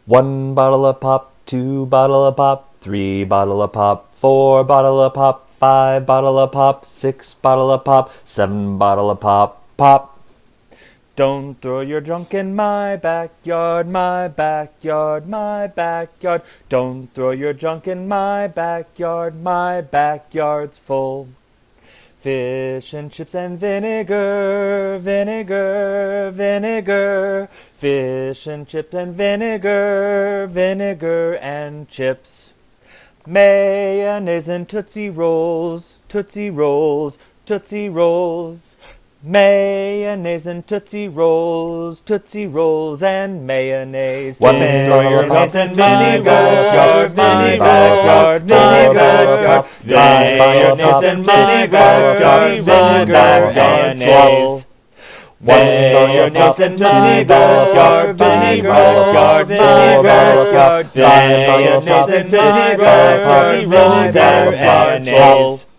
1 bottle of pop, 2 bottle of pop, 3 bottle of pop, 4 bottle of pop, 5 bottle of pop, 6 bottle of pop, 7 bottle of pop, pop. Don't throw your junk in my backyard, my backyard, my backyard. Don't throw your junk in my backyard, my backyard's full. Fish and chips and vinegar, vinegar, vinegar. Fish and chips and vinegar, vinegar and chips. Mayonnaise and Tootsie Rolls, Tootsie Rolls, Tootsie Rolls. Mayonnaise and Tootsie Rolls, Tootsie Rolls and mayonnaise. One throw your junk in my backyard, my backyard, my backyard. Mayonnaise and vinegar, Tootsie Rolls and mayonnaise. One throw your junk in my backyard, my backyard, my backyard. Mayonnaise and vinegar, Tootsie Rolls and mayonnaise.